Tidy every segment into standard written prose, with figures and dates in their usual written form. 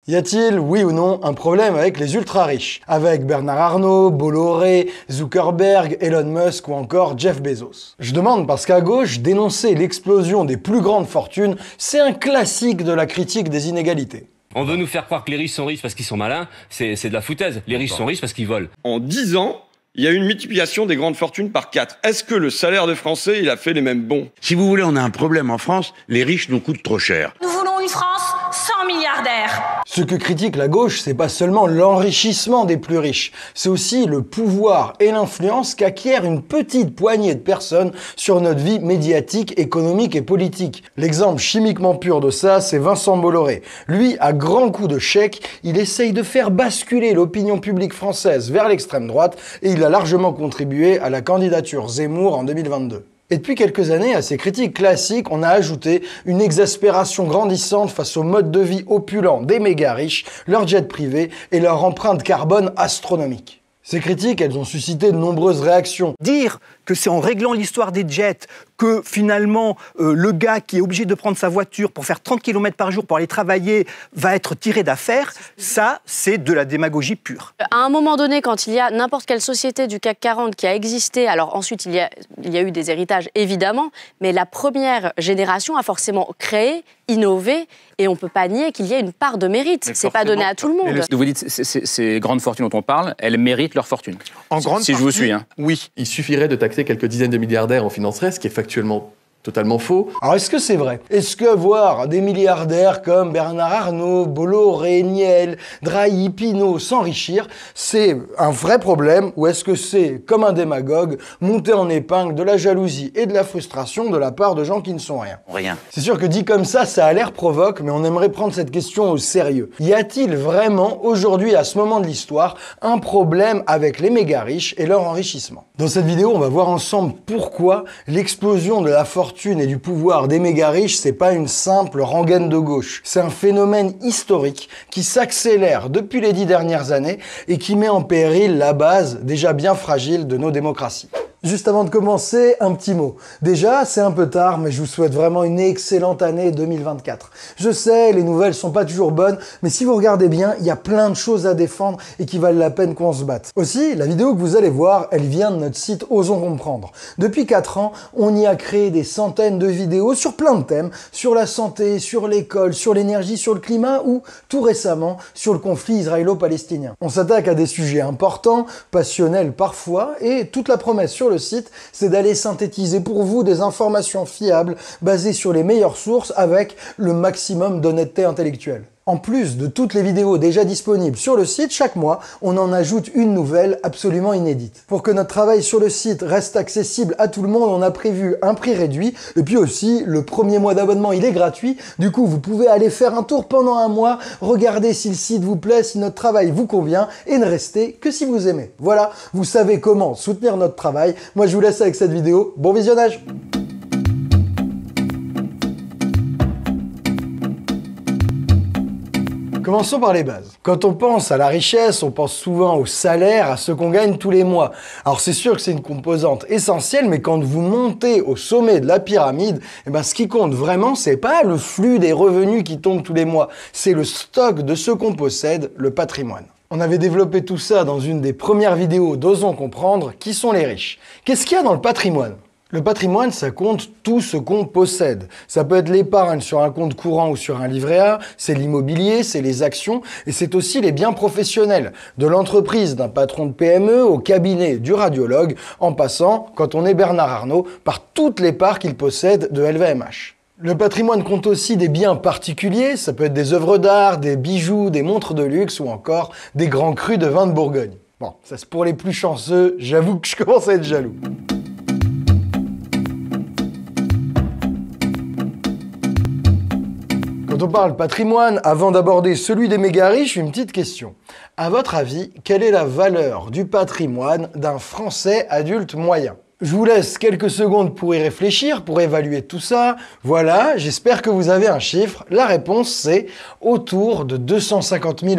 Y a-t-il, oui ou non, un problème avec les ultra-riches? Avec Bernard Arnault, Bolloré, Zuckerberg, Elon Musk ou encore Jeff Bezos? Je demande parce qu'à gauche, dénoncer l'explosion des plus grandes fortunes, c'est un classique de la critique des inégalités. On veut nous faire croire que les riches sont riches parce qu'ils sont malins, c'est de la foutaise. Les riches sont riches parce qu'ils volent. En 10 ans, il y a eu une multiplication des grandes fortunes par 4. Est-ce que le salaire des Français, il a fait les mêmes bons? Si vous voulez, on a un problème en France, les riches nous coûtent trop cher. Nous voulons une France sans milliardaires. Ce que critique la gauche, c'est pas seulement l'enrichissement des plus riches, c'est aussi le pouvoir et l'influence qu'acquiert une petite poignée de personnes sur notre vie médiatique, économique et politique. L'exemple chimiquement pur de ça, c'est Vincent Bolloré. Lui, à grands coups de chèque, il essaye de faire basculer l'opinion publique française vers l'extrême droite et il a largement contribué à la candidature Zemmour en 2022. Et depuis quelques années, à ces critiques classiques, on a ajouté une exaspération grandissante face au mode de vie opulent des méga riches, leurs jets privés et leur empreinte carbone astronomique. Ces critiques, elles ont suscité de nombreuses réactions. Dire que c'est en réglant l'histoire des jets que finalement le gars qui est obligé de prendre sa voiture pour faire 30 km par jour pour aller travailler va être tiré d'affaire, ça c'est de la démagogie pure. À un moment donné, quand il y a n'importe quelle société du CAC 40 qui a existé, alors ensuite il y a eu des héritages évidemment, mais la première génération a forcément créé, innové, et on ne peut pas nier qu'il y a une part de mérite. C'est pas donné à tout le monde. Vous dites, ces grandes fortunes dont on parle, elles méritent leur fortune. En grande si partie, je vous suis. Hein. Oui. Il suffirait de taxer quelques dizaines de milliardaires en financerait, ce qui est factuellement totalement faux. Alors est-ce que c'est vrai? Est-ce que voir des milliardaires comme Bernard Arnault, Bolloré, Niel, Drahi, Pinault s'enrichir, c'est un vrai problème ou est-ce que c'est, comme un démagogue, monter en épingle de la jalousie et de la frustration de la part de gens qui ne sont rien? Rien. C'est sûr que dit comme ça a l'air provoque, mais on aimerait prendre cette question au sérieux. Y a-t-il vraiment, aujourd'hui, à ce moment de l'histoire, un problème avec les méga riches et leur enrichissement? Dans cette vidéo, on va voir ensemble pourquoi l'explosion de la fortune et du pouvoir des méga riches, c'est pas une simple rengaine de gauche. C'est un phénomène historique qui s'accélère depuis les 10 dernières années et qui met en péril la base déjà bien fragile de nos démocraties. Juste avant de commencer, un petit mot. Déjà, c'est un peu tard, mais je vous souhaite vraiment une excellente année 2024. Je sais, les nouvelles sont pas toujours bonnes, mais si vous regardez bien, il y a plein de choses à défendre et qui valent la peine qu'on se batte. Aussi, la vidéo que vous allez voir, elle vient de notre site Osons Comprendre. Depuis 4 ans, on y a créé des centaines de vidéos sur plein de thèmes, sur la santé, sur l'école, sur l'énergie, sur le climat ou, tout récemment, sur le conflit israélo-palestinien. On s'attaque à des sujets importants, passionnels parfois, et toute la promesse sur le site, c'est d'aller synthétiser pour vous des informations fiables basées sur les meilleures sources avec le maximum d'honnêteté intellectuelle. En plus de toutes les vidéos déjà disponibles sur le site, chaque mois, on en ajoute une nouvelle absolument inédite. Pour que notre travail sur le site reste accessible à tout le monde, on a prévu un prix réduit. Et puis aussi, le premier mois d'abonnement, il est gratuit. Du coup, vous pouvez aller faire un tour pendant un mois, regarder si le site vous plaît, si notre travail vous convient et ne rester que si vous aimez. Voilà, vous savez comment soutenir notre travail. Moi, je vous laisse avec cette vidéo. Bon visionnage! Commençons par les bases. Quand on pense à la richesse, on pense souvent au salaire, à ce qu'on gagne tous les mois. Alors c'est sûr que c'est une composante essentielle, mais quand vous montez au sommet de la pyramide, ce qui compte vraiment, c'est pas le flux des revenus qui tombent tous les mois, c'est le stock de ce qu'on possède, le patrimoine. On avait développé tout ça dans une des premières vidéos d'Osons Comprendre, qui sont les riches. Qu'est-ce qu'il y a dans le patrimoine ? Le patrimoine, ça compte tout ce qu'on possède. Ça peut être l'épargne sur un compte courant ou sur un livret A, c'est l'immobilier, c'est les actions, et c'est aussi les biens professionnels, de l'entreprise d'un patron de PME au cabinet du radiologue, en passant, quand on est Bernard Arnault, par toutes les parts qu'il possède de LVMH. Le patrimoine compte aussi des biens particuliers, ça peut être des œuvres d'art, des bijoux, des montres de luxe ou encore des grands crus de vin de Bourgogne. Bon, ça c'est pour les plus chanceux, j'avoue que je commence à être jaloux. Quand on parle patrimoine, avant d'aborder celui des méga riches, une petite question. À votre avis, quelle est la valeur du patrimoine d'un Français adulte moyen ? Je vous laisse quelques secondes pour y réfléchir, pour évaluer tout ça. Voilà, j'espère que vous avez un chiffre. La réponse, c'est autour de 250 000 €.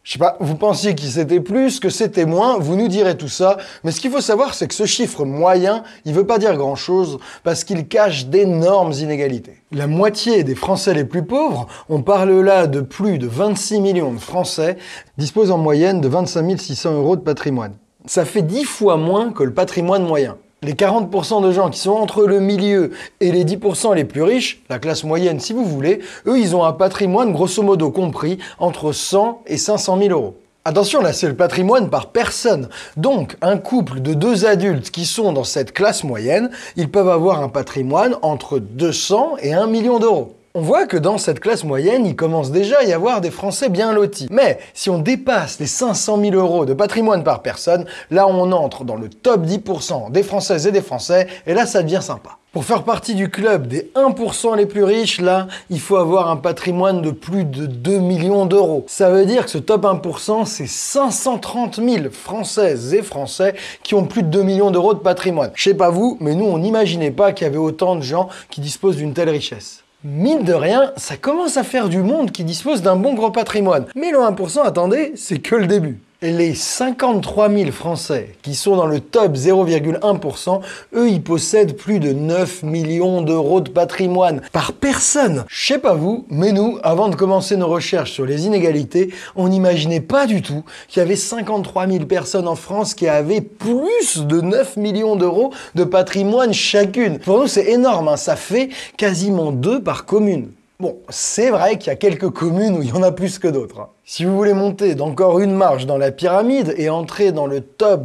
Je sais pas, vous pensiez que c'était plus, que c'était moins, vous nous direz tout ça, mais ce qu'il faut savoir, c'est que ce chiffre moyen, il veut pas dire grand-chose, parce qu'il cache d'énormes inégalités. La moitié des Français les plus pauvres, on parle là de plus de 26 millions de Français, disposent en moyenne de 25 600 € de patrimoine. Ça fait 10 fois moins que le patrimoine moyen. Les 40% de gens qui sont entre le milieu et les 10% les plus riches, la classe moyenne si vous voulez, eux ils ont un patrimoine grosso modo compris entre 100 et 500 000 €. Attention, là c'est le patrimoine par personne. Donc un couple de 2 adultes qui sont dans cette classe moyenne, ils peuvent avoir un patrimoine entre 200 et 1 million d'euros. On voit que dans cette classe moyenne, il commence déjà à y avoir des Français bien lotis. Mais si on dépasse les 500 000 € de patrimoine par personne, là on entre dans le top 10% des Françaises et des Français, et là ça devient sympa. Pour faire partie du club des 1% les plus riches, là, il faut avoir un patrimoine de plus de 2 millions d'euros. Ça veut dire que ce top 1%, c'est 530 000 Françaises et Français qui ont plus de 2 millions d'euros de patrimoine. Je sais pas vous, mais nous on n'imaginait pas qu'il y avait autant de gens qui disposent d'une telle richesse. Mine de rien, ça commence à faire du monde qui dispose d'un bon gros patrimoine. Mais le 1%, attendez, c'est que le début. Et les 53 000 Français qui sont dans le top 0,1%, eux, ils possèdent plus de 9 millions d'euros de patrimoine par personne. Je sais pas vous, mais nous, avant de commencer nos recherches sur les inégalités, on n'imaginait pas du tout qu'il y avait 53 000 personnes en France qui avaient plus de 9 millions d'euros de patrimoine chacune. Pour nous, c'est énorme, hein, ça fait quasiment 2 par commune. Bon, c'est vrai qu'il y a quelques communes où il y en a plus que d'autres. Si vous voulez monter d'encore une marche dans la pyramide et entrer dans le top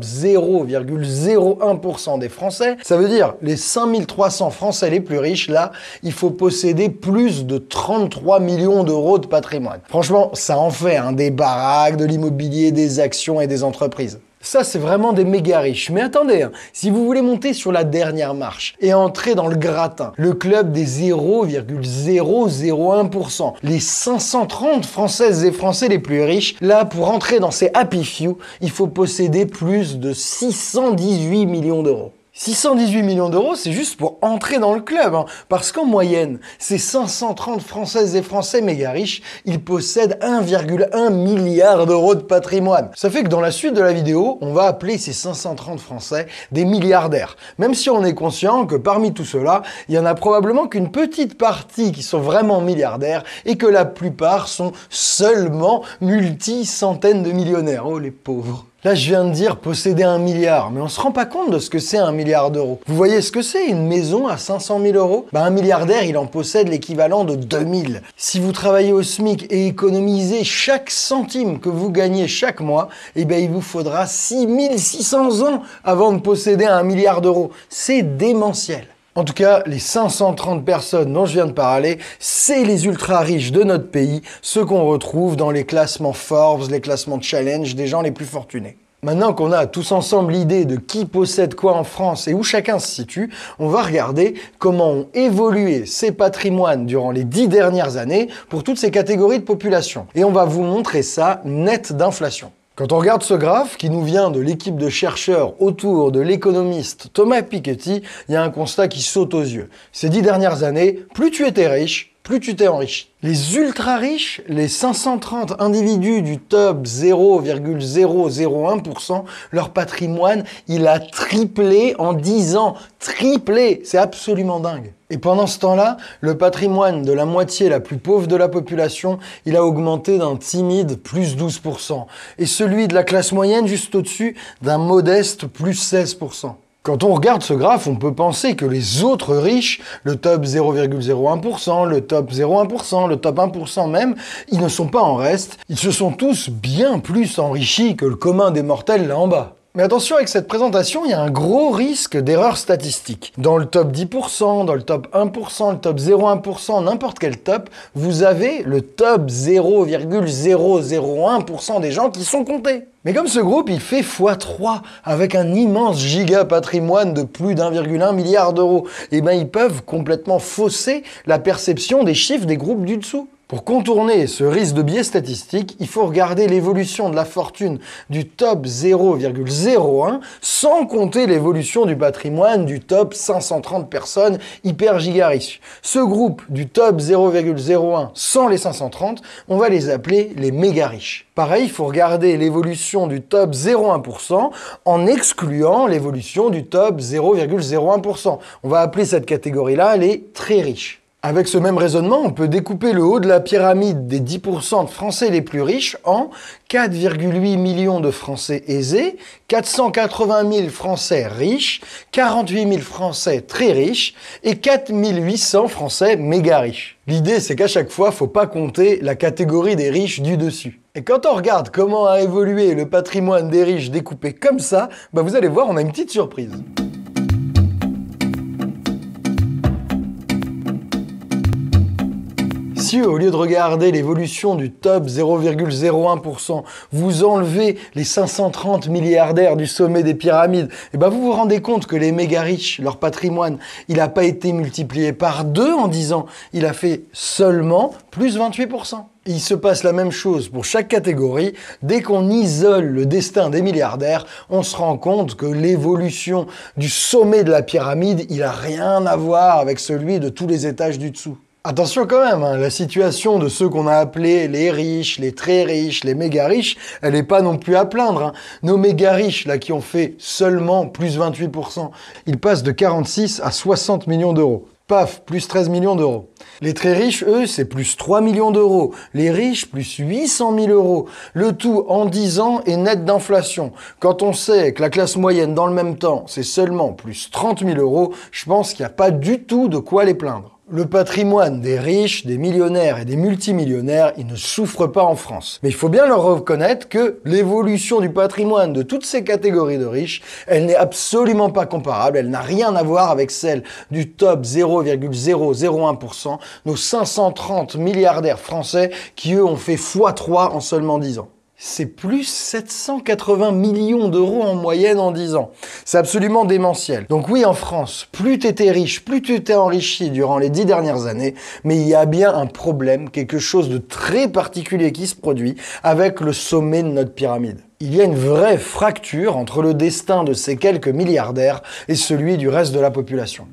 0,01% des Français, ça veut dire les 5300 Français les plus riches, là, il faut posséder plus de 33 millions d'euros de patrimoine. Franchement, ça en fait des baraques, de l'immobilier, des actions et des entreprises. Ça, c'est vraiment des méga riches. Mais attendez, si vous voulez monter sur la dernière marche et entrer dans le gratin, le club des 0,001%, les 530 Françaises et Français les plus riches, là, pour entrer dans ces happy few, il faut posséder plus de 618 millions d'euros. 618 millions d'euros, c'est juste pour entrer dans le club, hein, parce qu'en moyenne, ces 530 Françaises et Français méga riches, ils possèdent 1,1 milliard d'euros de patrimoine. Ça fait que dans la suite de la vidéo, on va appeler ces 530 Français des milliardaires. Même si on est conscient que parmi tout cela, il y en a probablement qu'une petite partie qui sont vraiment milliardaires et que la plupart sont seulement multi-centaines de millionnaires. Oh les pauvres. Là, je viens de dire posséder 1 milliard, mais on se rend pas compte de ce que c'est 1 milliard d'euros. Vous voyez ce que c'est, une maison à 500 000 €? Un milliardaire, il en possède l'équivalent de 2000. Si vous travaillez au SMIC et économisez chaque centime que vous gagnez chaque mois, il vous faudra 6600 ans avant de posséder 1 milliard d'euros. C'est démentiel. En tout cas, les 530 personnes dont je viens de parler, c'est les ultra riches de notre pays, ceux qu'on retrouve dans les classements Forbes, les classements Challenge des gens les plus fortunés. Maintenant qu'on a tous ensemble l'idée de qui possède quoi en France et où chacun se situe, on va regarder comment ont évolué ces patrimoines durant les 10 dernières années pour toutes ces catégories de population. Et on va vous montrer ça net d'inflation. Quand on regarde ce graphe, qui nous vient de l'équipe de chercheurs autour de l'économiste Thomas Piketty, il y a un constat qui saute aux yeux. Ces 10 dernières années, plus tu étais riche, plus tu t'es enrichi. Les ultra riches, les 530 individus du top 0,001%, leur patrimoine, il a triplé en 10 ans. Triplé! C'est absolument dingue. Et pendant ce temps-là, le patrimoine de la moitié la plus pauvre de la population, il a augmenté d'un timide plus 12%. Et celui de la classe moyenne juste au-dessus, d'un modeste plus 16%. Quand on regarde ce graphe, on peut penser que les autres riches, le top 0,01%, le top 0,1%, le top 1% même, ils ne sont pas en reste, ils se sont tous bien plus enrichis que le commun des mortels là en bas. Mais attention, avec cette présentation, il y a un gros risque d'erreur statistique. Dans le top 10%, dans le top 1%, le top 0,1%, n'importe quel top, vous avez le top 0,001% des gens qui sont comptés. Mais comme ce groupe, il fait x3 avec un immense giga patrimoine de plus d'1,1 milliard d'euros, ils peuvent complètement fausser la perception des chiffres des groupes du dessous. Pour contourner ce risque de biais statistique, il faut regarder l'évolution de la fortune du top 0,01 sans compter l'évolution du patrimoine du top 530 personnes hyper giga riches. Ce groupe du top 0,01 sans les 530, on va les appeler les méga riches. Pareil, il faut regarder l'évolution du top 0,1% en excluant l'évolution du top 0,01%. On va appeler cette catégorie-là les très riches. Avec ce même raisonnement, on peut découper le haut de la pyramide des 10% de Français les plus riches en 4,8 millions de Français aisés, 480 000 Français riches, 48 000 Français très riches et 4 800 Français méga riches. L'idée, c'est qu'à chaque fois, faut pas compter la catégorie des riches du dessus. Et quand on regarde comment a évolué le patrimoine des riches découpé comme ça, vous allez voir, on a une petite surprise. Si au lieu de regarder l'évolution du top 0,01%, vous enlevez les 530 milliardaires du sommet des pyramides, vous vous rendez compte que les méga riches, leur patrimoine, il n'a pas été multiplié par 2 en 10 ans, il a fait seulement plus 28%. Il se passe la même chose pour chaque catégorie. Dès qu'on isole le destin des milliardaires, on se rend compte que l'évolution du sommet de la pyramide, il n'a rien à voir avec celui de tous les étages du dessous. Attention quand même, la situation de ceux qu'on a appelés les riches, les très riches, les méga riches, elle n'est pas non plus à plaindre. Nos méga riches, là, qui ont fait seulement plus 28%, ils passent de 46 à 60 millions d'euros. Paf, plus 13 millions d'euros. Les très riches, eux, c'est plus 3 millions d'euros. Les riches, plus 800 000 euros. Le tout en 10 ans et net d'inflation. Quand on sait que la classe moyenne, dans le même temps, c'est seulement plus 30 000 euros, je pense qu'il n'y a pas du tout de quoi les plaindre. Le patrimoine des riches, des millionnaires et des multimillionnaires, il ne souffre pas en France. Mais il faut bien leur reconnaître que l'évolution du patrimoine de toutes ces catégories de riches, elle n'est absolument pas comparable, elle n'a rien à voir avec celle du top 0,001%, nos 530 milliardaires français qui, eux, ont fait x3 en seulement 10 ans. C'est plus 780 millions d'euros en moyenne en 10 ans. C'est absolument démentiel. Donc oui, en France, plus t'étais riche, plus tu t'es enrichi durant les 10 dernières années, mais il y a bien un problème, quelque chose de très particulier qui se produit avec le sommet de notre pyramide. Il y a une vraie fracture entre le destin de ces quelques milliardaires et celui du reste de la population.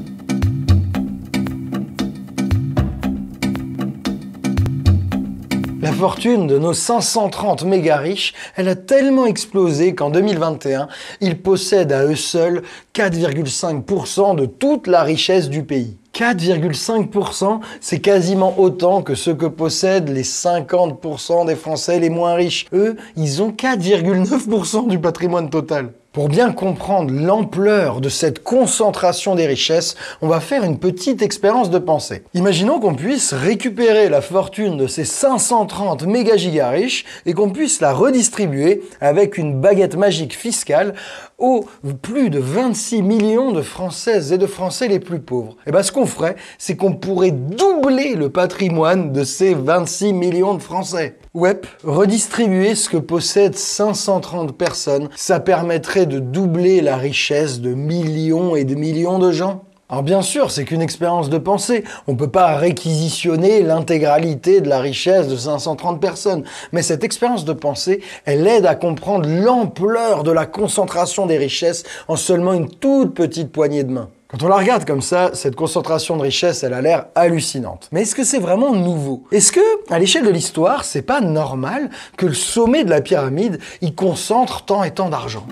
La fortune de nos 530 méga riches, elle a tellement explosé qu'en 2021, ils possèdent à eux seuls 4,5% de toute la richesse du pays. 4,5%, c'est quasiment autant que ce que possèdent les 50% des Français les moins riches. Eux, ils ont 4,9% du patrimoine total. Pour bien comprendre l'ampleur de cette concentration des richesses, on va faire une petite expérience de pensée. Imaginons qu'on puisse récupérer la fortune de ces 530 méga giga riches et qu'on puisse la redistribuer avec une baguette magique fiscale aux plus de 26 millions de Françaises et de Français les plus pauvres. Et ce qu'on ferait, c'est qu'on pourrait doubler le patrimoine de ces 26 millions de Français. Ouais, redistribuer ce que possèdent 530 personnes, ça permettrait de doubler la richesse de millions et de millions de gens. Alors bien sûr, c'est qu'une expérience de pensée. On ne peut pas réquisitionner l'intégralité de la richesse de 530 personnes. Mais cette expérience de pensée, elle aide à comprendre l'ampleur de la concentration des richesses en seulement une toute petite poignée de main. Quand on la regarde comme ça, cette concentration de richesse, elle a l'air hallucinante. Mais est-ce que c'est vraiment nouveau? Est-ce que, à l'échelle de l'histoire, c'est pas normal que le sommet de la pyramide, il concentre tant et tant d'argent?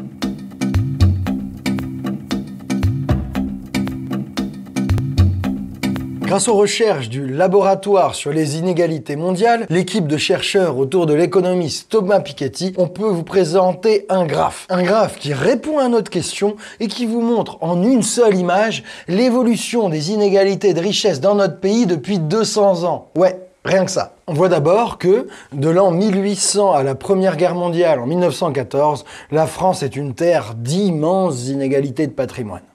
Grâce aux recherches du Laboratoire sur les inégalités mondiales, l'équipe de chercheurs autour de l'économiste Thomas Piketty, on peut vous présenter un graphe. Un graphe qui répond à notre question et qui vous montre en une seule image l'évolution des inégalités de richesse dans notre pays depuis 200 ans. Ouais, rien que ça. On voit d'abord que, de l'an 1800 à la Première Guerre mondiale en 1914, la France est une terre d'immenses inégalités de patrimoine.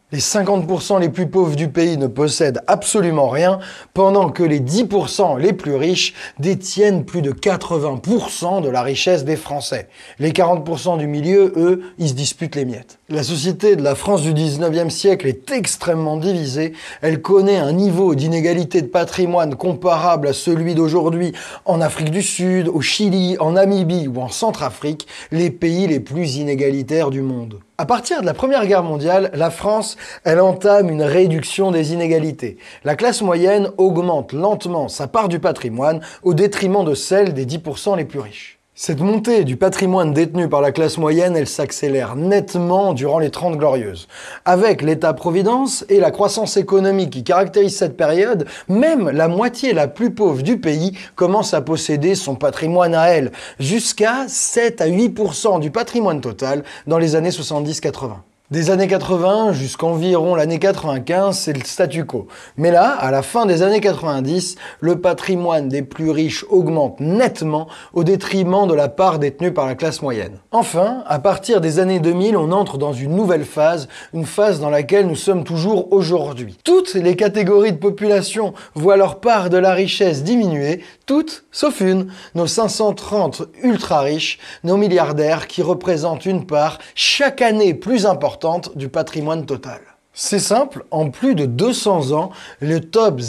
Les 50% les plus pauvres du pays ne possèdent absolument rien, pendant que les 10% les plus riches détiennent plus de 80% de la richesse des Français. Les 40% du milieu, eux, ils se disputent les miettes. La société de la France du 19e siècle est extrêmement divisée. Elle connaît un niveau d'inégalité de patrimoine comparable à celui d'aujourd'hui en Afrique du Sud, au Chili, en Namibie ou en Centrafrique, les pays les plus inégalitaires du monde. À partir de la Première Guerre mondiale, la France, elle entame une réduction des inégalités. La classe moyenne augmente lentement sa part du patrimoine au détriment de celle des 10% les plus riches. Cette montée du patrimoine détenu par la classe moyenne, elle s'accélère nettement durant les 30 Glorieuses. Avec l'État-providence et la croissance économique qui caractérise cette période, même la moitié la plus pauvre du pays commence à posséder son patrimoine à elle, jusqu'à 7 à 8% du patrimoine total dans les années 70-80. Des années 80 jusqu'environ l'année 95, c'est le statu quo. Mais là, à la fin des années 90, le patrimoine des plus riches augmente nettement au détriment de la part détenue par la classe moyenne. Enfin, à partir des années 2000, on entre dans une nouvelle phase, une phase dans laquelle nous sommes toujours aujourd'hui. Toutes les catégories de population voient leur part de la richesse diminuer, toutes sauf une, nos 530 ultra riches, nos milliardaires qui représentent une part chaque année plus importante du patrimoine total. C'est simple, en plus de 200 ans, le top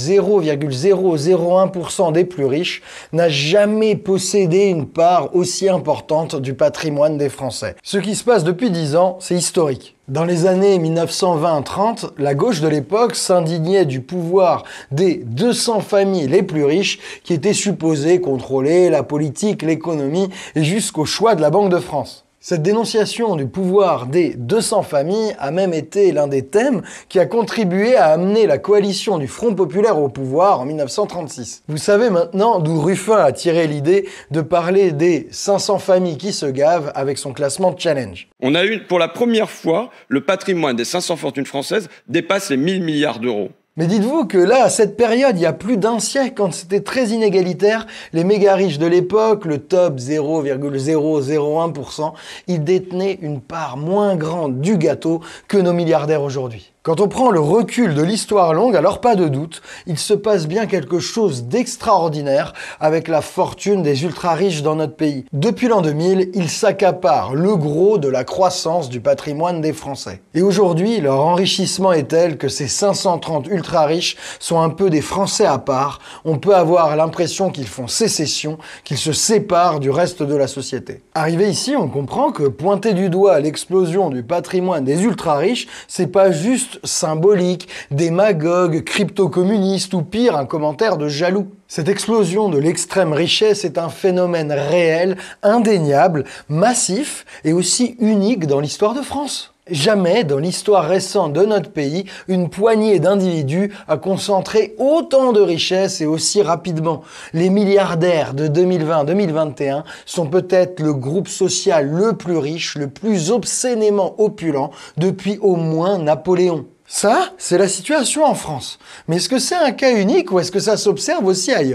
0,001% des plus riches n'a jamais possédé une part aussi importante du patrimoine des Français. Ce qui se passe depuis 10 ans, c'est historique. Dans les années 1920-30, la gauche de l'époque s'indignait du pouvoir des 200 familles les plus riches qui étaient supposées contrôler la politique, l'économie et jusqu'au choix de la Banque de France. Cette dénonciation du pouvoir des 200 familles a même été l'un des thèmes qui a contribué à amener la coalition du Front populaire au pouvoir en 1936. Vous savez maintenant d'où Ruffin a tiré l'idée de parler des 500 familles qui se gavent avec son classement Challenge. On a eu, pour la première fois, le patrimoine des 500 fortunes françaises dépasse les 1000 milliards d'euros. Mais dites-vous que là, à cette période, il y a plus d'un siècle, quand c'était très inégalitaire, les méga riches de l'époque, le top 0,001%, ils détenaient une part moins grande du gâteau que nos milliardaires aujourd'hui. Quand on prend le recul de l'histoire longue, alors pas de doute, il se passe bien quelque chose d'extraordinaire avec la fortune des ultra-riches dans notre pays. Depuis l'an 2000, ils s'accaparent le gros de la croissance du patrimoine des Français. Et aujourd'hui, leur enrichissement est tel que ces 530 ultra-riches sont un peu des Français à part. On peut avoir l'impression qu'ils font sécession, qu'ils se séparent du reste de la société. Arrivé ici, on comprend que pointer du doigt l'explosion du patrimoine des ultra-riches, c'est pas juste symbolique, démagogue, crypto-communiste ou pire, un commentaire de jaloux. Cette explosion de l'extrême richesse est un phénomène réel, indéniable, massif et aussi unique dans l'histoire de France. Jamais dans l'histoire récente de notre pays, une poignée d'individus a concentré autant de richesses et aussi rapidement. Les milliardaires de 2020-2021 sont peut-être le groupe social le plus riche, le plus obscénément opulent depuis au moins Napoléon. Ça, c'est la situation en France. Mais est-ce que c'est un cas unique ou est-ce que ça s'observe aussi ailleurs ?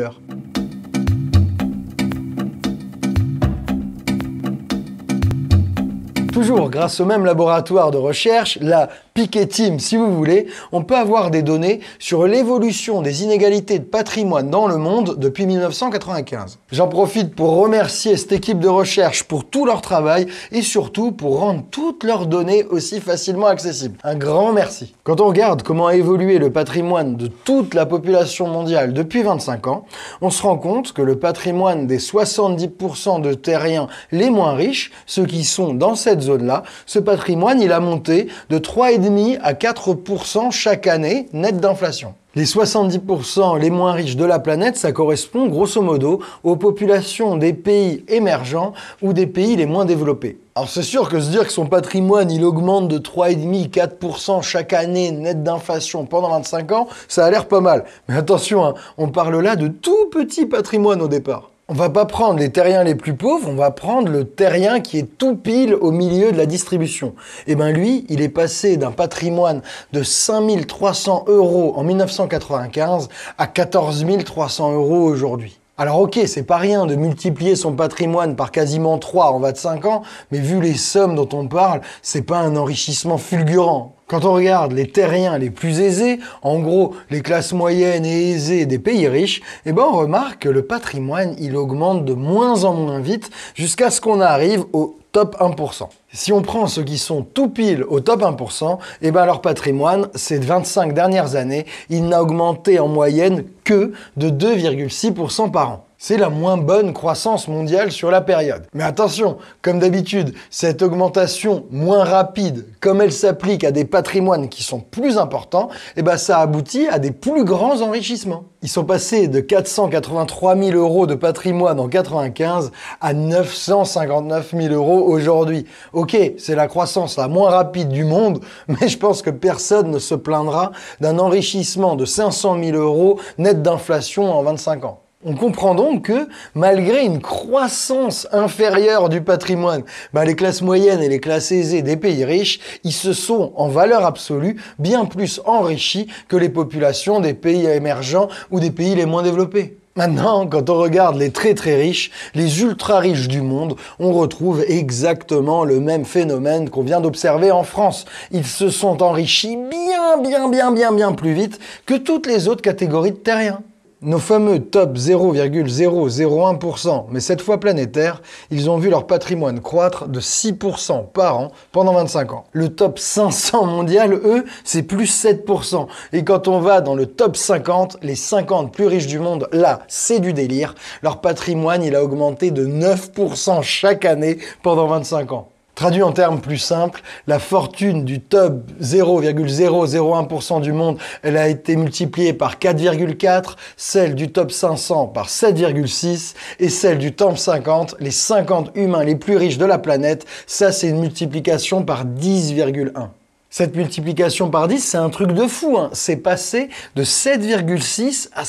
Toujours grâce au même laboratoire de recherche, la Piquet Team si vous voulez, on peut avoir des données sur l'évolution des inégalités de patrimoine dans le monde depuis 1995. J'en profite pour remercier cette équipe de recherche pour tout leur travail et surtout pour rendre toutes leurs données aussi facilement accessibles. Un grand merci. Quand on regarde comment a évolué le patrimoine de toute la population mondiale depuis 25 ans, on se rend compte que le patrimoine des 70% de terriens les moins riches, ceux qui sont dans cette zone-là, ce patrimoine, il a monté de 3,5 à 4% chaque année, net d'inflation. Les 70% les moins riches de la planète, ça correspond grosso modo aux populations des pays émergents ou des pays les moins développés. Alors c'est sûr que se dire que son patrimoine il augmente de 3,5-4% chaque année net d'inflation pendant 25 ans, ça a l'air pas mal. Mais attention, on parle là de tout petit patrimoine au départ. On va pas prendre les terriens les plus pauvres, on va prendre le terrien qui est tout pile au milieu de la distribution. Et ben lui, il est passé d'un patrimoine de 5 300 € en 1995 à 14 300 € aujourd'hui. Alors ok, c'est pas rien de multiplier son patrimoine par quasiment 3 en 25 ans, mais vu les sommes dont on parle, c'est pas un enrichissement fulgurant. Quand on regarde les terriens les plus aisés, en gros les classes moyennes et aisées des pays riches, eh ben on remarque que le patrimoine il augmente de moins en moins vite jusqu'à ce qu'on arrive au top 1%. Si on prend ceux qui sont tout pile au top 1%, eh ben leur patrimoine, ces 25 dernières années, il n'a augmenté en moyenne que de 2,6% par an. C'est la moins bonne croissance mondiale sur la période. Mais attention, comme d'habitude, cette augmentation moins rapide, comme elle s'applique à des patrimoines qui sont plus importants, eh ben ça aboutit à des plus grands enrichissements. Ils sont passés de 483 000 euros de patrimoine en 95 à 959 000 euros aujourd'hui. Ok, c'est la croissance la moins rapide du monde, mais je pense que personne ne se plaindra d'un enrichissement de 500 000 euros net d'inflation en 25 ans. On comprend donc que, malgré une croissance inférieure du patrimoine, les classes moyennes et les classes aisées des pays riches, ils se sont, en valeur absolue, bien plus enrichis que les populations des pays émergents ou des pays les moins développés. Maintenant, quand on regarde les très très riches, les ultra riches du monde, on retrouve exactement le même phénomène qu'on vient d'observer en France. Ils se sont enrichis bien plus vite que toutes les autres catégories de terriens. Nos fameux top 0,001%, mais cette fois planétaires, ils ont vu leur patrimoine croître de 6% par an pendant 25 ans. Le top 500 mondial, eux, c'est plus 7%. Et quand on va dans le top 50, les 50 plus riches du monde, là, c'est du délire. Leur patrimoine, il a augmenté de 9% chaque année pendant 25 ans. Traduit en termes plus simples, la fortune du top 0,001% du monde, elle a été multipliée par 4,4, celle du top 500 par 7,6 et celle du top 50, les 50 humains les plus riches de la planète, ça c'est une multiplication par 10,1. Cette multiplication par 10, c'est un truc de fou, hein. C'est passé de 7,6 à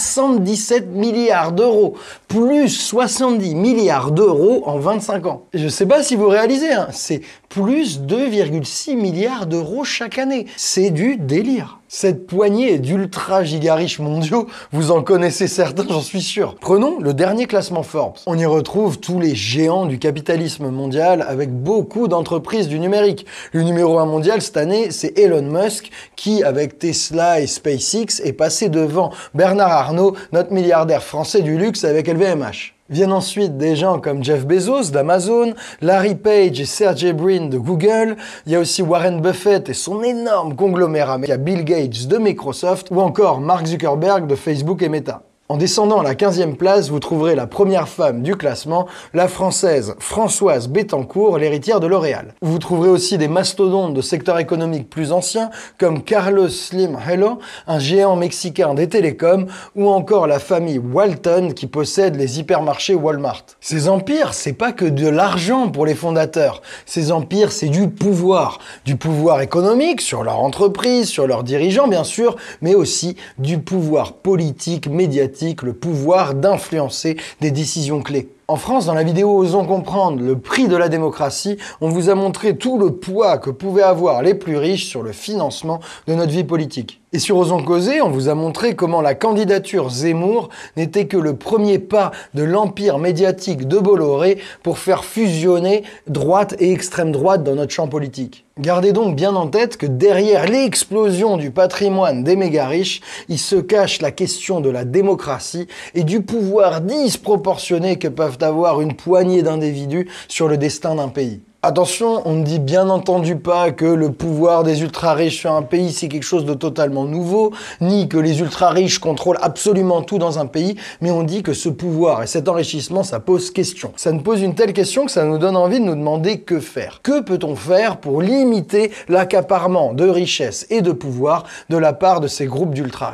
77 milliards d'euros. Plus 70 milliards d'euros en 25 ans. Je ne sais pas si vous réalisez, hein, c'est plus 2,6 milliards d'euros chaque année. C'est du délire. Cette poignée d'ultra giga riches mondiaux, vous en connaissez certains, j'en suis sûr. Prenons le dernier classement Forbes. On y retrouve tous les géants du capitalisme mondial avec beaucoup d'entreprises du numérique. Le numéro 1 mondial cette année, c'est Elon Musk qui, avec Tesla et SpaceX, est passé devant Bernard Arnault, notre milliardaire français du luxe avec LVMH. Viennent ensuite des gens comme Jeff Bezos d'Amazon, Larry Page et Sergey Brin de Google, il y a aussi Warren Buffett et son énorme conglomérat, il y a Bill Gates de Microsoft ou encore Mark Zuckerberg de Facebook et Meta. En descendant à la 15e place, vous trouverez la première femme du classement, la française Françoise Bettencourt, l'héritière de L'Oréal. Vous trouverez aussi des mastodontes de secteurs économiques plus anciens, comme Carlos Slim Hello, un géant mexicain des télécoms, ou encore la famille Walton qui possède les hypermarchés Walmart. Ces empires, c'est pas que de l'argent pour les fondateurs. Ces empires, c'est du pouvoir économique sur leur entreprise, sur leurs dirigeants bien sûr, mais aussi du pouvoir politique, médiatique, le pouvoir d'influencer des décisions clés. En France, dans la vidéo Osons comprendre le prix de la démocratie, on vous a montré tout le poids que pouvaient avoir les plus riches sur le financement de notre vie politique. Et sur Osons causer, on vous a montré comment la candidature Zemmour n'était que le premier pas de l'empire médiatique de Bolloré pour faire fusionner droite et extrême droite dans notre champ politique. Gardez donc bien en tête que derrière l'explosion du patrimoine des méga riches, il se cache la question de la démocratie et du pouvoir disproportionné que peuvent avoir une poignée d'individus sur le destin d'un pays. Attention, on ne dit bien entendu pas que le pouvoir des ultra-riches sur un pays c'est quelque chose de totalement nouveau, ni que les ultra-riches contrôlent absolument tout dans un pays, mais on dit que ce pouvoir et cet enrichissement, ça pose question. Ça nous pose une telle question que ça nous donne envie de nous demander que faire. Que peut-on faire pour limiter l'accaparement de richesses et de pouvoir de la part de ces groupes d'ultra-riches ?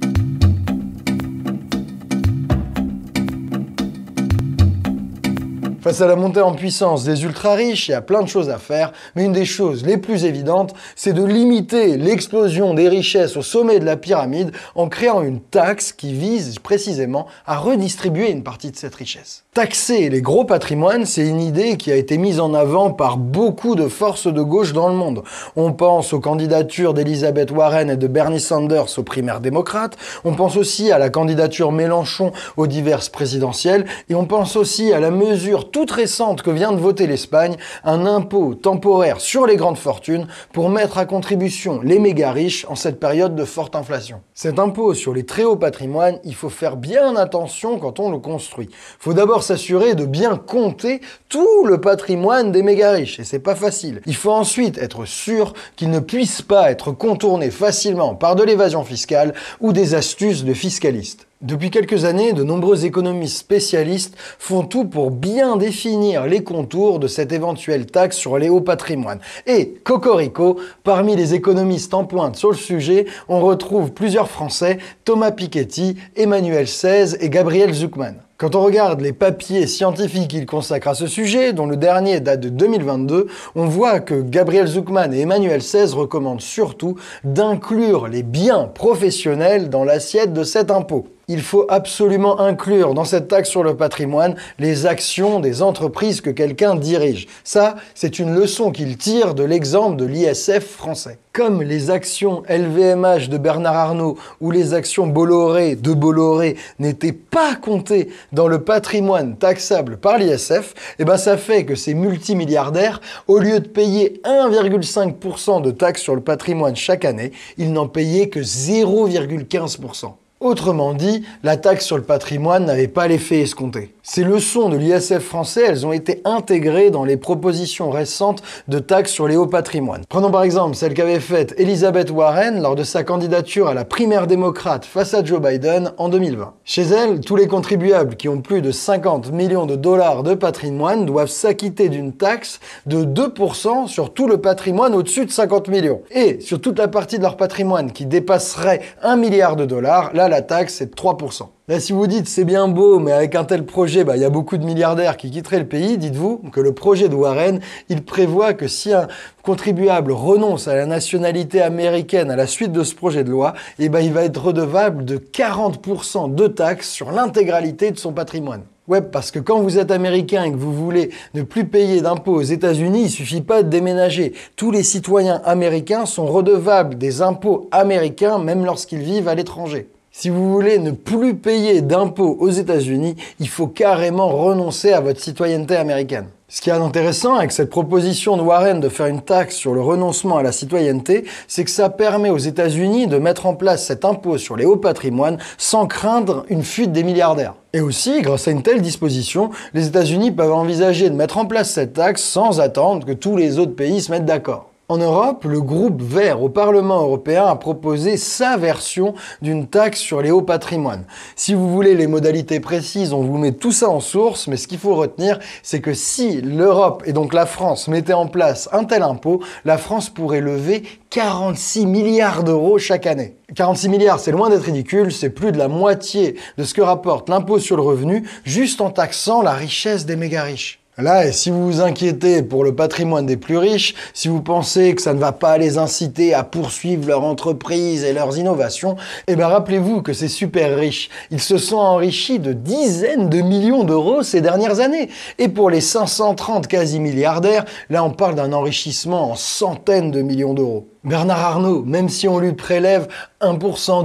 Face à la montée en puissance des ultra-riches, il y a plein de choses à faire, mais une des choses les plus évidentes, c'est de limiter l'explosion des richesses au sommet de la pyramide en créant une taxe qui vise précisément à redistribuer une partie de cette richesse. Taxer les gros patrimoines, c'est une idée qui a été mise en avant par beaucoup de forces de gauche dans le monde. On pense aux candidatures d'Elizabeth Warren et de Bernie Sanders aux primaires démocrates, on pense aussi à la candidature Mélenchon aux diverses présidentielles, et on pense aussi à la mesure toute récente que vient de voter l'Espagne, un impôt temporaire sur les grandes fortunes pour mettre à contribution les méga riches en cette période de forte inflation. Cet impôt sur les très hauts patrimoines, il faut faire bien attention quand on le construit. Il faut d'abord s'assurer de bien compter tout le patrimoine des méga riches, et c'est pas facile. Il faut ensuite être sûr qu'il ne puisse pas être contourné facilement par de l'évasion fiscale ou des astuces de fiscalistes. Depuis quelques années, de nombreux économistes spécialistes font tout pour bien définir les contours de cette éventuelle taxe sur les hauts patrimoines. Et, cocorico, parmi les économistes en pointe sur le sujet, on retrouve plusieurs Français, Thomas Piketty, Emmanuel Saez et Gabriel Zucman. Quand on regarde les papiers scientifiques qu'ils consacrent à ce sujet, dont le dernier date de 2022, on voit que Gabriel Zucman et Emmanuel Saez recommandent surtout d'inclure les biens professionnels dans l'assiette de cet impôt. Il faut absolument inclure dans cette taxe sur le patrimoine les actions des entreprises que quelqu'un dirige. Ça, c'est une leçon qu'il tire de l'exemple de l'ISF français. Comme les actions LVMH de Bernard Arnault ou les actions Bolloré de Bolloré n'étaient pas comptées dans le patrimoine taxable par l'ISF, et ben ça fait que ces multimilliardaires, au lieu de payer 1,5% de taxes sur le patrimoine chaque année, ils n'en payaient que 0,15%. Autrement dit, la taxe sur le patrimoine n'avait pas l'effet escompté. Ces leçons de l'ISF français, elles ont été intégrées dans les propositions récentes de taxes sur les hauts patrimoines. Prenons par exemple celle qu'avait faite Elizabeth Warren lors de sa candidature à la primaire démocrate face à Joe Biden en 2020. Chez elle, tous les contribuables qui ont plus de 50 millions de dollars de patrimoine doivent s'acquitter d'une taxe de 2% sur tout le patrimoine au-dessus de 50 millions. Et sur toute la partie de leur patrimoine qui dépasserait 1 milliard de dollars, là la taxe est de 3%. Là, si vous dites c'est bien beau, mais avec un tel projet, il y a beaucoup de milliardaires qui quitteraient le pays, dites-vous que le projet de Warren, il prévoit que si un contribuable renonce à la nationalité américaine à la suite de ce projet de loi, il va être redevable de 40% de taxes sur l'intégralité de son patrimoine. Ouais, parce que quand vous êtes américain et que vous voulez ne plus payer d'impôts aux États-Unis, il suffit pas de déménager. Tous les citoyens américains sont redevables des impôts américains, même lorsqu'ils vivent à l'étranger. Si vous voulez ne plus payer d'impôts aux États-Unis, il faut carrément renoncer à votre citoyenneté américaine. Ce qui est intéressant avec cette proposition de Warren de faire une taxe sur le renoncement à la citoyenneté, c'est que ça permet aux États-Unis de mettre en place cet impôt sur les hauts patrimoines sans craindre une fuite des milliardaires. Et aussi, grâce à une telle disposition, les États-Unis peuvent envisager de mettre en place cette taxe sans attendre que tous les autres pays se mettent d'accord. En Europe, le groupe Vert au Parlement européen a proposé sa version d'une taxe sur les hauts patrimoines. Si vous voulez les modalités précises, on vous met tout ça en source, mais ce qu'il faut retenir, c'est que si l'Europe et donc la France mettaient en place un tel impôt, la France pourrait lever 46 milliards d'euros chaque année. 46 milliards, c'est loin d'être ridicule, c'est plus de la moitié de ce que rapporte l'impôt sur le revenu, juste en taxant la richesse des méga riches. Là, et si vous vous inquiétez pour le patrimoine des plus riches, si vous pensez que ça ne va pas les inciter à poursuivre leur entreprise et leurs innovations, rappelez-vous que ces super riches, ils se sont enrichis de dizaines de millions d'euros ces dernières années. Et pour les 530 quasi-milliardaires, là on parle d'un enrichissement en centaines de millions d'euros. Bernard Arnault, même si on lui prélève 1%,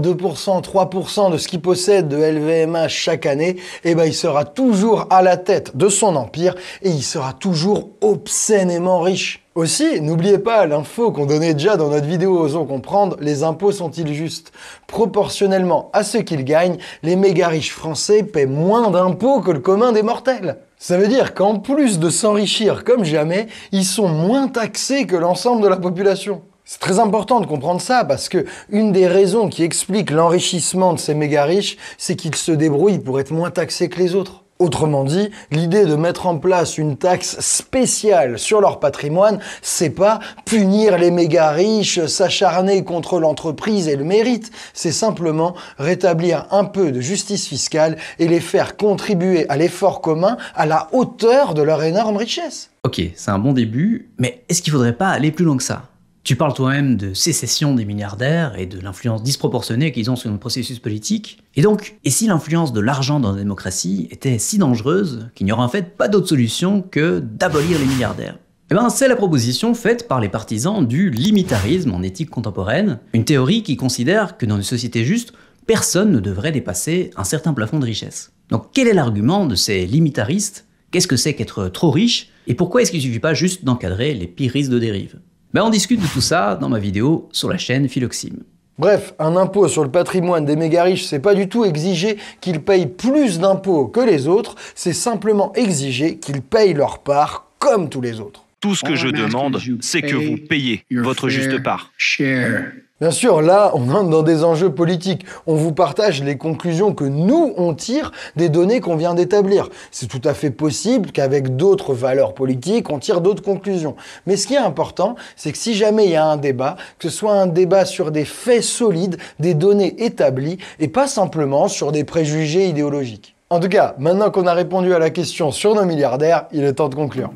2%, 3% de ce qu'il possède de LVMH chaque année, il sera toujours à la tête de son empire et il sera toujours obscénément riche. Aussi, n'oubliez pas l'info qu'on donnait déjà dans notre vidéo Osons comprendre, les impôts sont-ils justes? Proportionnellement à ce qu'ils gagnent, les méga riches français paient moins d'impôts que le commun des mortels. Ça veut dire qu'en plus de s'enrichir comme jamais, ils sont moins taxés que l'ensemble de la population. C'est très important de comprendre ça parce que une des raisons qui explique l'enrichissement de ces méga riches, c'est qu'ils se débrouillent pour être moins taxés que les autres. Autrement dit, l'idée de mettre en place une taxe spéciale sur leur patrimoine, c'est pas punir les méga riches, s'acharner contre l'entreprise et le mérite, c'est simplement rétablir un peu de justice fiscale et les faire contribuer à l'effort commun à la hauteur de leur énorme richesse. Ok, c'est un bon début, mais est-ce qu'il faudrait pas aller plus loin que ça ? Tu parles toi-même de sécession des milliardaires et de l'influence disproportionnée qu'ils ont sur notre processus politique. Et donc, et si l'influence de l'argent dans la démocratie était si dangereuse qu'il n'y aurait en fait pas d'autre solution que d'abolir les milliardaires ? C'est la proposition faite par les partisans du limitarisme en éthique contemporaine, une théorie qui considère que dans une société juste, personne ne devrait dépasser un certain plafond de richesse. Donc quel est l'argument de ces limitaristes Qu'est-ce que c'est qu'être trop riche? Et pourquoi est-ce qu'il ne suffit pas juste d'encadrer les pires risques de dérive? On discute de tout ça dans ma vidéo sur la chaîne Philoxime. Bref, un impôt sur le patrimoine des méga riches, c'est pas du tout exiger qu'ils payent plus d'impôts que les autres, c'est simplement exiger qu'ils payent leur part comme tous les autres. Tout ce que je demande, c'est que vous payez votre juste part. Bien sûr, là, on entre dans des enjeux politiques. On vous partage les conclusions que nous, on tire des données qu'on vient d'établir. C'est tout à fait possible qu'avec d'autres valeurs politiques, on tire d'autres conclusions. Mais ce qui est important, c'est que si jamais il y a un débat, que ce soit un débat sur des faits solides, des données établies, et pas simplement sur des préjugés idéologiques. En tout cas, maintenant qu'on a répondu à la question sur nos milliardaires, il est temps de conclure.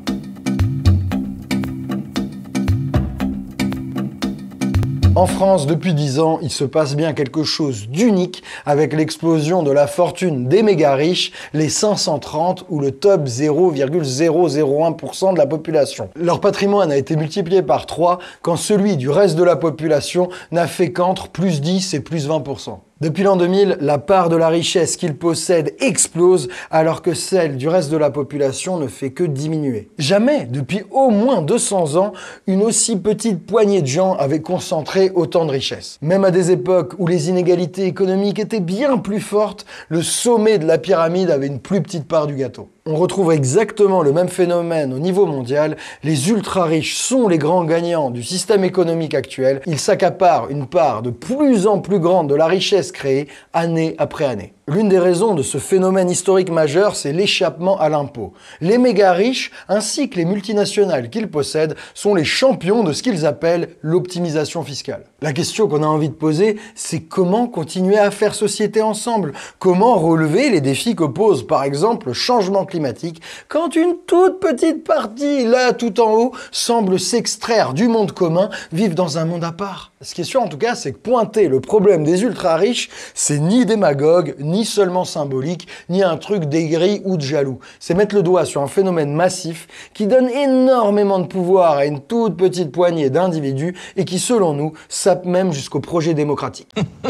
En France, depuis 10 ans, il se passe bien quelque chose d'unique avec l'explosion de la fortune des méga riches, les 530 ou le top 0,001% de la population. Leur patrimoine a été multiplié par 3 quand celui du reste de la population n'a fait qu'entre plus 10 et plus 20%. Depuis l'an 2000, la part de la richesse qu'ils possèdent explose alors que celle du reste de la population ne fait que diminuer. Jamais, depuis au moins 200 ans, une aussi petite poignée de gens avait concentré autant de richesses. Même à des époques où les inégalités économiques étaient bien plus fortes, le sommet de la pyramide avait une plus petite part du gâteau. On retrouve exactement le même phénomène au niveau mondial. Les ultra-riches sont les grands gagnants du système économique actuel. Ils s'accaparent une part de plus en plus grande de la richesse créée année après année. L'une des raisons de ce phénomène historique majeur, c'est l'échappement à l'impôt. Les méga riches, ainsi que les multinationales qu'ils possèdent, sont les champions de ce qu'ils appellent l'optimisation fiscale. La question qu'on a envie de poser, c'est comment continuer à faire société ensemble? Comment relever les défis que pose, par exemple, le changement climatique, quand une toute petite partie, là, tout en haut, semble s'extraire du monde commun, vivre dans un monde à part? Ce qui est sûr, en tout cas, c'est que pointer le problème des ultra-riches, c'est ni démagogue, ni seulement symbolique, ni un truc d'aigri ou de jaloux. C'est mettre le doigt sur un phénomène massif qui donne énormément de pouvoir à une toute petite poignée d'individus et qui, selon nous, sape même jusqu'au projet démocratique.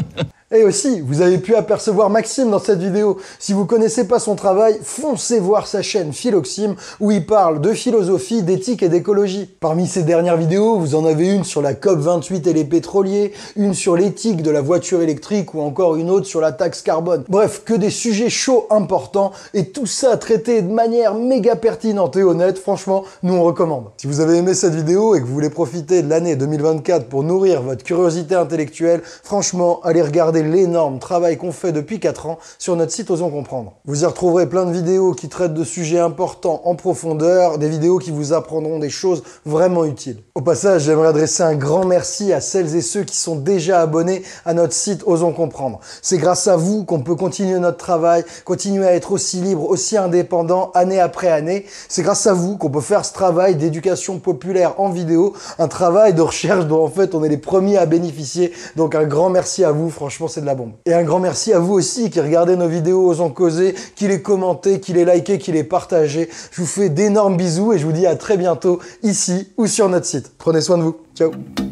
Et aussi, vous avez pu apercevoir Maxime dans cette vidéo. Si vous connaissez pas son travail, foncez voir sa chaîne Philoxime où il parle de philosophie, d'éthique et d'écologie. Parmi ses dernières vidéos, vous en avez une sur la COP28 et les pétroliers, une sur l'éthique de la voiture électrique ou encore une autre sur la taxe carbone. Bref, que des sujets chauds importants et tout ça traité de manière méga pertinente et honnête. Franchement, nous on recommande. Si vous avez aimé cette vidéo et que vous voulez profiter de l'année 2024 pour nourrir votre curiosité intellectuelle, franchement, allez regarder l'énorme travail qu'on fait depuis 4 ans sur notre site Osons Comprendre. Vous y retrouverez plein de vidéos qui traitent de sujets importants en profondeur, des vidéos qui vous apprendront des choses vraiment utiles. Au passage, j'aimerais adresser un grand merci à celles et ceux qui sont déjà abonnés à notre site Osons Comprendre. C'est grâce à vous qu'on peut continuer notre travail, continuer à être aussi libre, aussi indépendant, année après année. C'est grâce à vous qu'on peut faire ce travail d'éducation populaire en vidéo, un travail de recherche dont en fait on est les premiers à bénéficier. Donc un grand merci à vous, franchement c'est de la bombe. Et un grand merci à vous aussi qui regardez nos vidéos Osons Causer, qui les commentez, qui les likez, qui les partagez. Je vous fais d'énormes bisous et je vous dis à très bientôt ici ou sur notre site. Prenez soin de vous. Ciao.